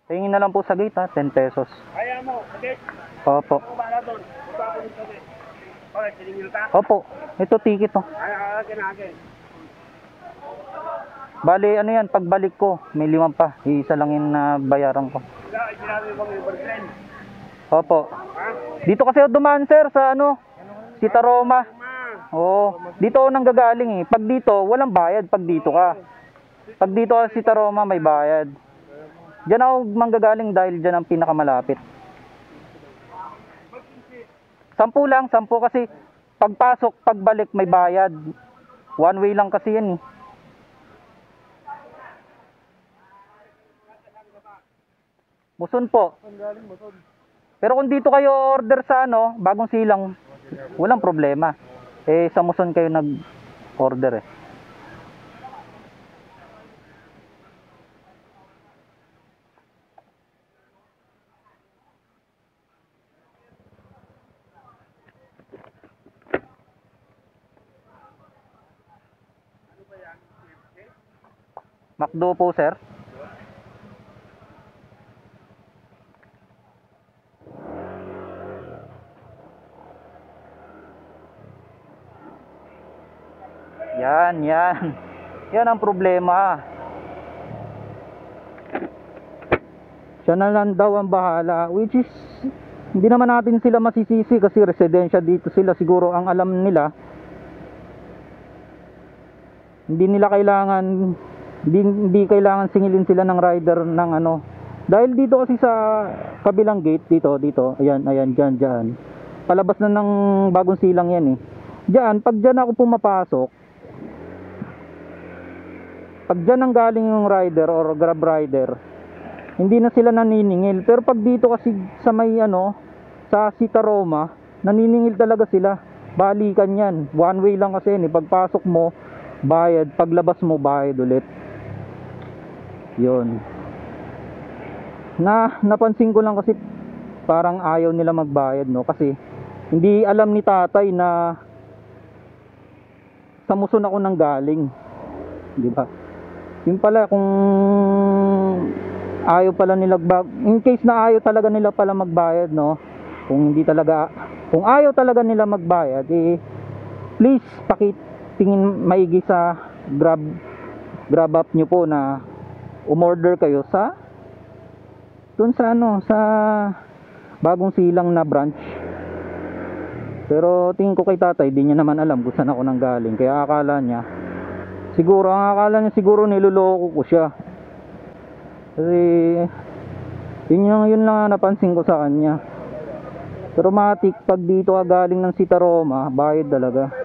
Tingin na lang po sa gate ha, 10 pesos. Kaya mo, okay? Opo. Ako ba doon? Baba ko dito. Okay, siningil ka? Opo, ito ticket to. Akin. Bali, ano yan, pagbalik ko, may 5 pa. Iisa lang yung bayaran ko. Wala, sinabi mo yung overtrend. Opo. Ha? Dito kasi ako dumaan sir sa ano, Sita Roma. Oo, dito ako nang gagaling eh. Pag dito, walang bayad pag dito ka. Pag dito ka sa Sita Roma, may bayad. Diyan ako manggagaling dahil diyan ang pinakamalapit. 10 lang, 10 kasi pagpasok, pagbalik may bayad. One way lang kasi yan eh. Muson po. Pero kung dito kayo order sa ano, Bagong Silang, walang problema. Eh sa Muson kayo nag-order eh. McDo po sir. Yan. Yan ang problema. Siya na lang daw ang bahala, which is hindi naman natin sila masisisi kasi residensya dito sila. Siguro ang alam nila, hindi kailangan singilin sila ng rider ng ano. Dahil dito kasi sa kabilang gate dito, ayan diyan. Palabas na ng Bagong Silang yan eh. Pag diyan ako pumapasok, pag diyan ang galing yung rider or grab rider, hindi na sila naniningil. Pero pag dito kasi sa may ano, sa Sita Roma, naniningil talaga sila. Balikan yan. One way lang kasi yun eh. Pagpasok mo, bayad. Paglabas mo, bayad ulit. Yun. Napansin ko lang kasi parang ayaw nila magbayad, no? Kasi hindi alam ni tatay na sa Muson ako nang galing. Di ba? Yun pala, kung ayaw pala nila in case na ayaw talaga nila pala magbayad, no? Kung ayaw talaga nila magbayad, eh please pakitingin maigi sa grab app nyo po na umorder kayo sa dun sa ano, sa Bagong Silang na branch. Pero tingin ko kay tatay, di niya naman alam kung saan ako nang galing. Kaya ang akala niya niloloko ko siya. Kasi yun lang napansin ko sa kanya. Pero matik, pag dito ka galing ng Sita Roma, bayad talaga.